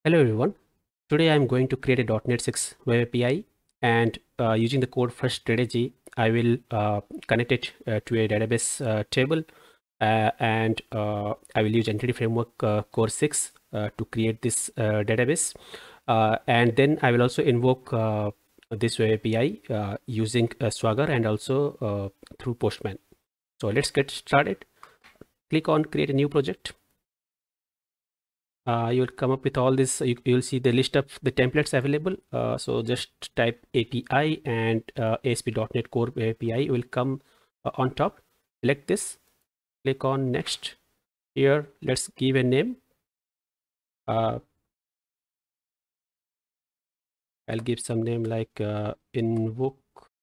Hello everyone. Today I'm going to create a .NET 6 Web API, and using the code first strategy, I will connect it to a database table, and I will use Entity Framework Core 6 to create this database, and then I will also invoke this Web API using Swagger and also through Postman. So let's get started. Click on create a new project. You'll come up with all this. You'll see the list of the templates available. So just type API and ASP.NET Core API will come on top. Select this, click on next. Here, let's give a name. I'll give some name like invoke.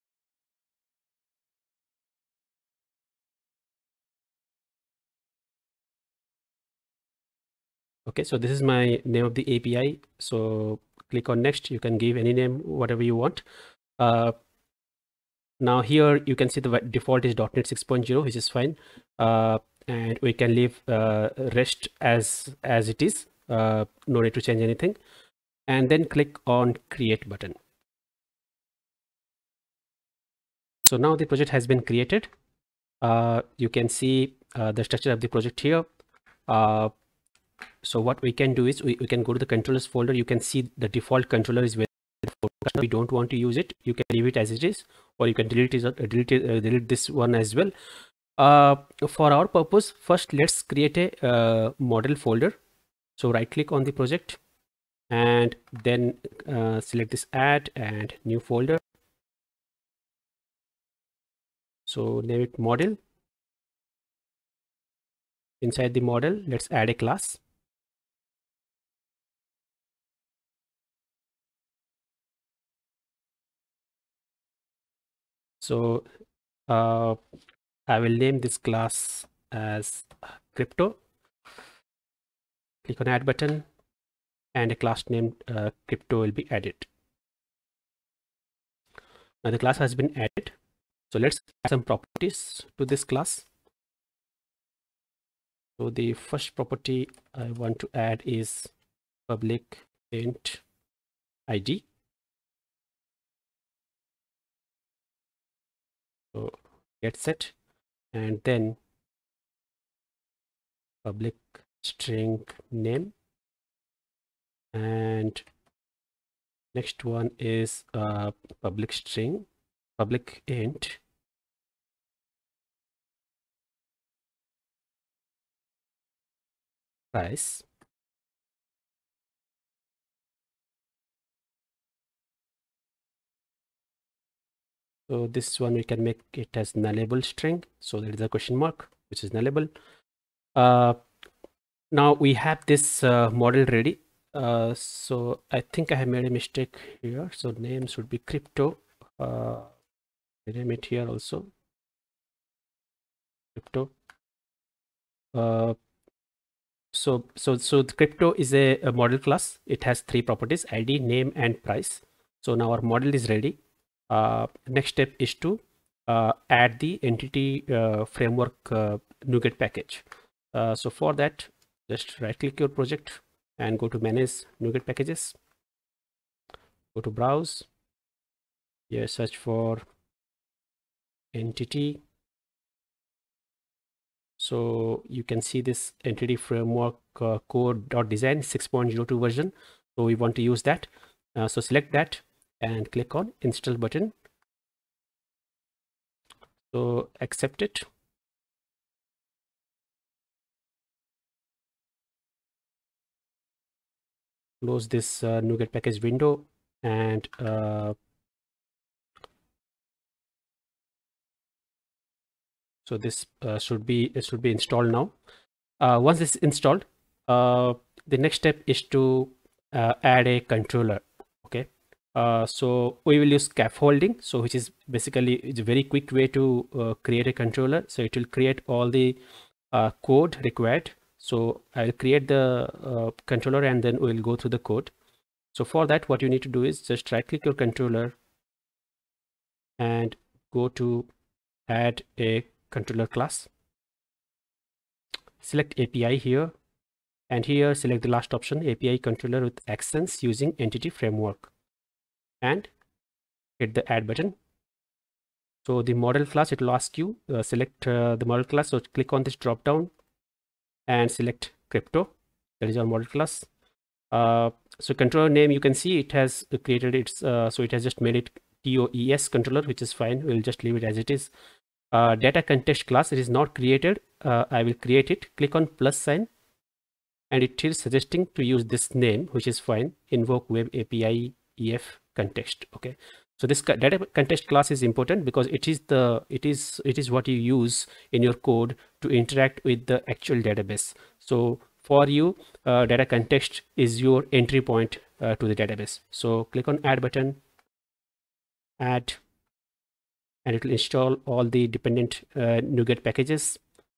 Okay, so this is my name of the API. So click on next. You can give any name, whatever you want. Now here you can see the default is .NET 6.0, which is fine, and we can leave rest as it is. No need to change anything, and then click on create button. So now the project has been created. You can see the structure of the project here. So what we can do is we can go to the controllers folder. You can see the default controller is where we don't want to use it. You can leave it as it is, or you can delete this one as well. For our purpose, first let's create a model folder. So right click on the project and then select this add and new folder. So name it model. Inside the model, let's add a class. So I will name this class as crypto. Click on add button and a class named crypto will be added. Now the class has been added. So let's add some properties to this class. So the first property I want to add is public int ID. So get set, and then public string name, and next one is public string, public int price. So this one we can make it as nullable string. So there is a question mark, which is nullable. Now we have this model ready. So I think I have made a mistake here. So name should be crypto. Name it here also. Crypto. So the crypto is a model class. It has three properties: ID, name, and price. So now our model is ready. Next step is to add the entity framework nuget package. So for that, just right click your project and go to manage nuget packages. Go to browse. Here search for entity. So you can see this entity framework core.design 6.02 version. So we want to use that. So select that and click on install button. So accept it. Close this nuget package window, and so this should be installed now. Once it's installed, the next step is to add a controller. Okay, so we will use scaffolding, so which is basically it's a very quick way to create a controller. So it will create all the code required. So I'll create the controller and then we'll go through the code. So for that, what you need to do is just right click your controller and go to add a controller class. Select API here And here select the last option, API controller with actions using entity framework, and hit the add button. So the model class, it will ask you select the model class. So click on this drop down and select crypto. That is our model class. So controller name, you can see it has created its, so it has just made it TOES controller, which is fine. We'll just leave it as it is. Data context class, it is not created. I will create it. Click on plus sign, and it is suggesting to use this name, which is fine. Invoke Web API EF context. Okay. So this data context class is important because it is what you use in your code to interact with the actual database. So for you, data context is your entry point to the database. So click on add button, add, and it will install all the dependent NuGet packages.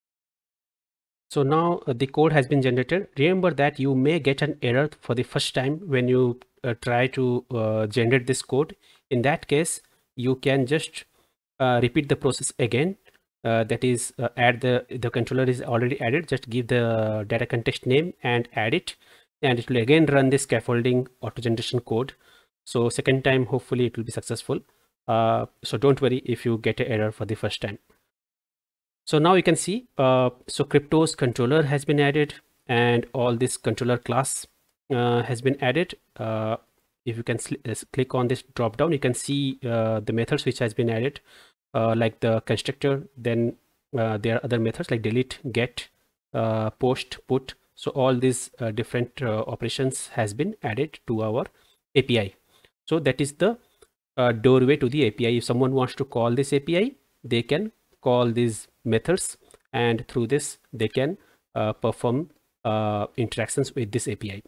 So now the code has been generated. Remember that you may get an error for the first time when you try to generate this code. In that case, you can just repeat the process again. That is, add the controller is already added. Just give the data context name and add it, and it will again run the scaffolding auto generation code. So second time, hopefully it will be successful. So don't worry if you get an error for the first time. So now you can see, so crypto's controller has been added, and all this controller class has been added. If you can click on this drop down, you can see the methods which has been added, like the constructor. Then there are other methods like delete, get, post, put. So all these different operations has been added to our API. So that is the doorway to the API. If someone wants to call this API, they can call these methods, and through this they can perform interactions with this API.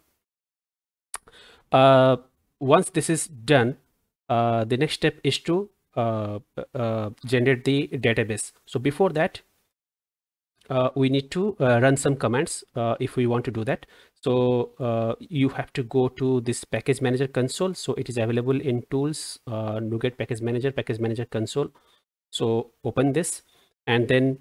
Once this is done, the next step is to generate the database. So before that, we need to run some commands if we want to do that. So you have to go to this package manager console. So it is available in tools, NuGet package manager console. So open this, and then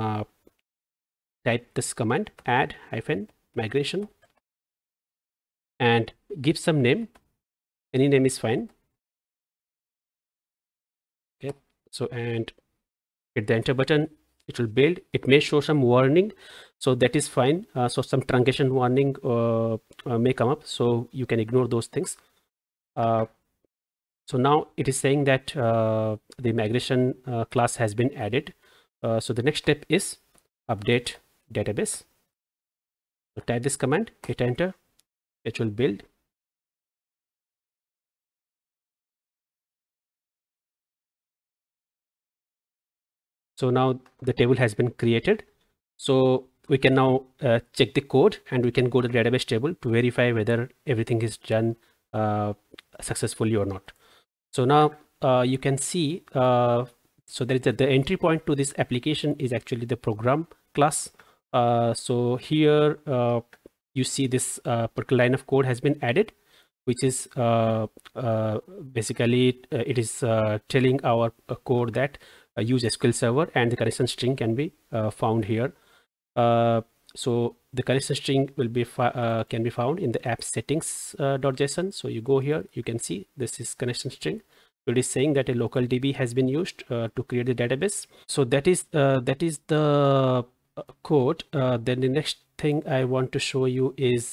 type this command, add -migration, and give some name. Any name is fine. Okay. So, and hit the enter button. It will build. It may show some warning, so that is fine. So some truncation warning may come up, so you can ignore those things. So now it is saying that the migration class has been added. So the next step is update database. So type this command, hit enter, it will build. So now the table has been created. So we can now check the code, and we can go to the database table to verify whether everything is done successfully or not. So now you can see, so there is the entry point to this application is actually the program class. So here you see this particular line of code has been added, which is basically it is telling our code that use SQL Server, and the connection string can be found here. So the connection string will be can be found in the app settings.json. So you go here, you can see this is connection string. It is saying that a local DB has been used to create the database. So that is the code. Then the next thing I want to show you is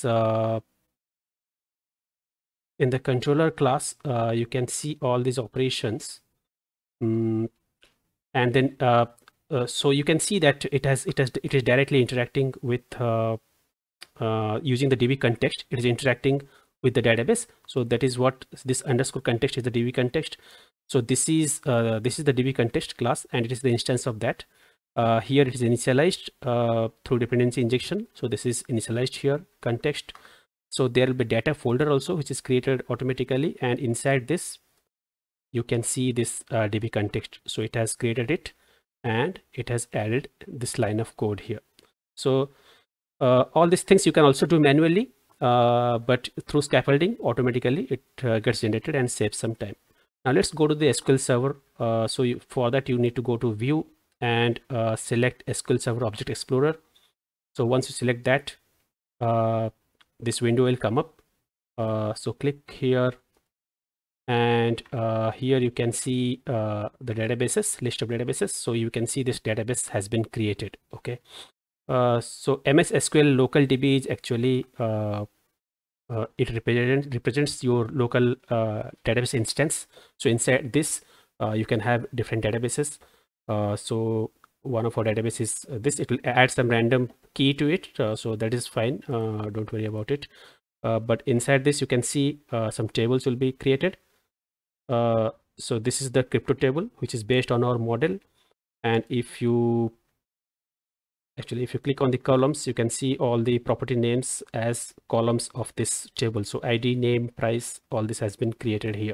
in the controller class. You can see all these operations, and then so you can see that it is directly interacting with using the DB context. It is interacting with the database. So that is what this underscore context is, the DB context. So this is the DB context class, and it is the instance of that. Here it is initialized through dependency injection. So this is initialized here, context. So there will be data folder also, which is created automatically, and inside this you can see this DB context. So it has created it, and it has added this line of code here. So all these things you can also do manually, but through scaffolding automatically it gets generated and saves some time. Now let's go to the SQL Server. So for that you need to go to View and select SQL Server Object Explorer. So once you select that, this window will come up. So click here, and here you can see the databases, list of databases. So you can see this database has been created. Okay. So MS SQL local DB is actually it represents your local database instance. So inside this you can have different databases. So one of our databases is this. It will add some random key to it, so that is fine. Don't worry about it. But inside this you can see some tables will be created. So this is the crypto table, which is based on our model. And if you click on the columns, you can see all the property names as columns of this table. So ID, name, price, all this has been created here.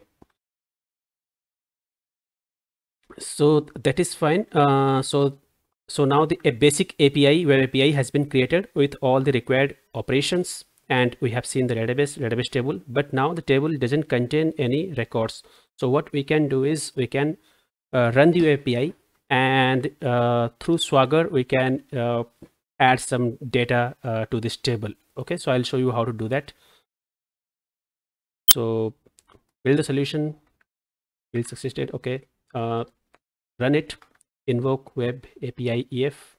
So that is fine. So now a basic API, web API, has been created with all the required operations, and we have seen the database table. But now the table doesn't contain any records. So what we can do is we can run the API, and through Swagger we can add some data to this table. Okay, so I'll show you how to do that. So build the solution, build success state. Okay, run it, invoke web API EF.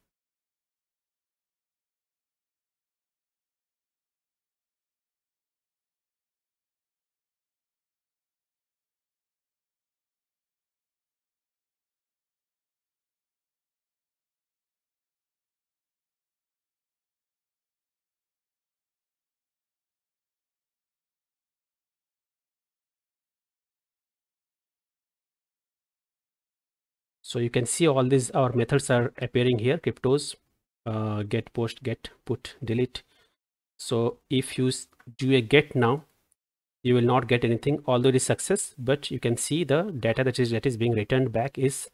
So you can see all these our methods are appearing here. Cryptos, get, post, get, put, delete. So if you do a get now, you will not get anything, although it is success, but you can see the data that is being returned back is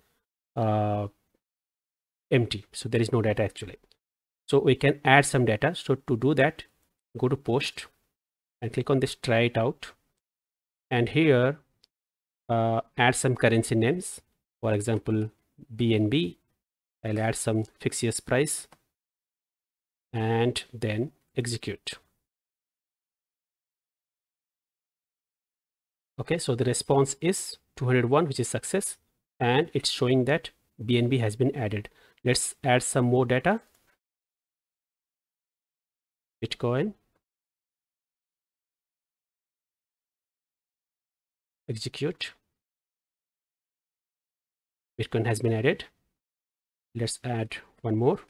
empty. So there is no data actually. So we can add some data. So to do that, go to post and click on this, try it out. And here add some currency names. For example, BNB. I'll add some fixed price and then execute. Okay, so the response is 201, which is success, and it's showing that BNB has been added. Let's add some more data. Bitcoin. Execute. Bitcoin has been added. Let's add one more.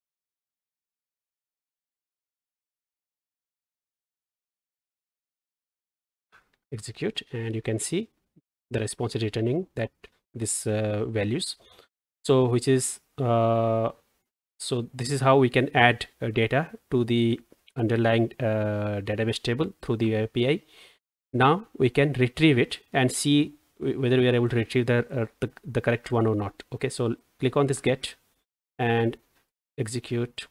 Execute, and you can see the response is returning that this values. So which is so this is how we can add data to the underlying database table through the API. Now we can retrieve it and see whether we are able to retrieve the correct one or not. Okay, so click on this get and execute,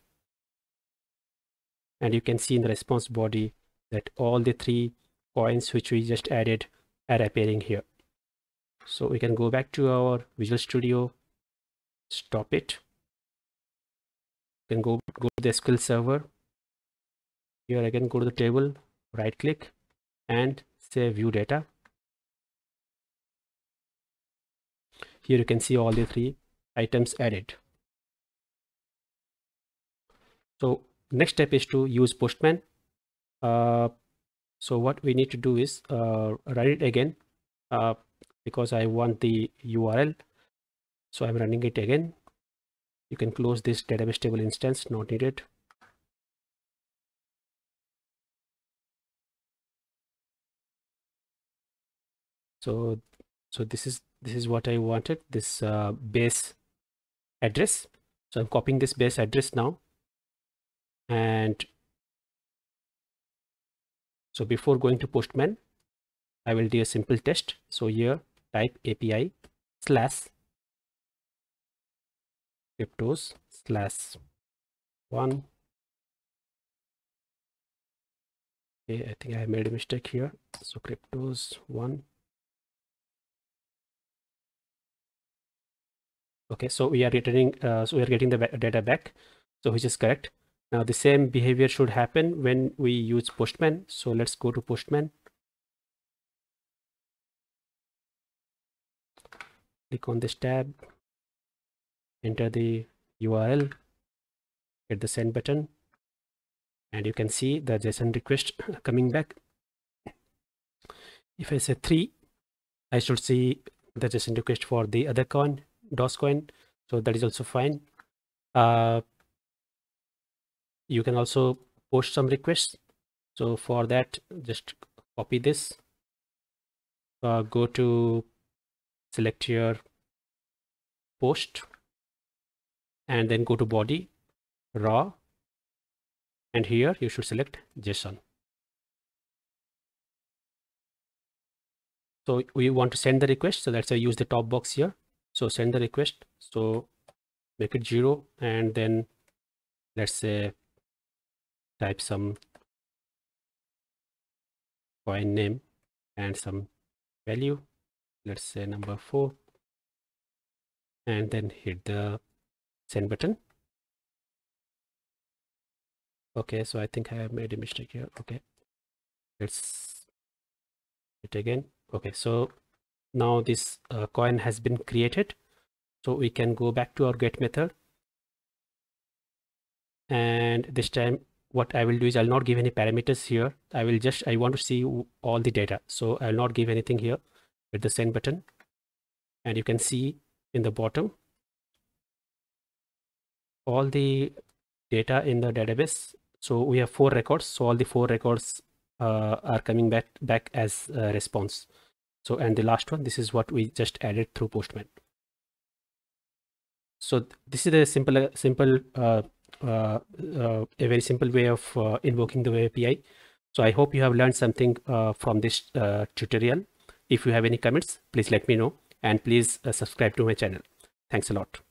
and you can see in the response body that all the 3 coins which we just added are appearing here. So we can go back to our Visual Studio, stop it, then go to the SQL server. Here again, go to the table, right click and say view data. Here you can see all the 3 items added. So next step is to use Postman. So what we need to do is run it again because I want the URL. So I'm running it again. You can close this database table instance, not needed. So this is what I wanted, this base address. So I'm copying this base address now, and so before going to Postman, I will do a simple test. So here type API /cryptos/1. Okay, I think I made a mistake here. So cryptos1. Okay, so we are returning, so we are getting the data back, so which is correct. Now the same behavior should happen when we use Postman. So let's go to Postman. Click on this tab, enter the URL, hit the send button, and you can see the JSON request coming back. If I say 3, I should see the JSON request for the other coin, DOS coin. So that is also fine. You can also post some requests. So for that, just copy this, go to select your post, and then go to body, raw, and here you should select JSON. So we want to send the request, so that's why I use the top box here. So send the request, so make it 0, and then let's say type some coin name and some value, let's say number 4, and then hit the send button. Okay, so I think I have made a mistake here. Okay, let's hit again. Okay, so now this coin has been created, so we can go back to our get method, and this time what I will do is I'll not give any parameters here. I want to see all the data, so I'll not give anything here. Hit the send button, and you can see in the bottom all the data in the database. So we have 4 records, so all the 4 records are coming back as a response. So, and the last one, this is what we just added through Postman. So this is a very simple way of invoking the Web API. So I hope you have learned something from this tutorial. If you have any comments, please let me know, and please subscribe to my channel. Thanks a lot.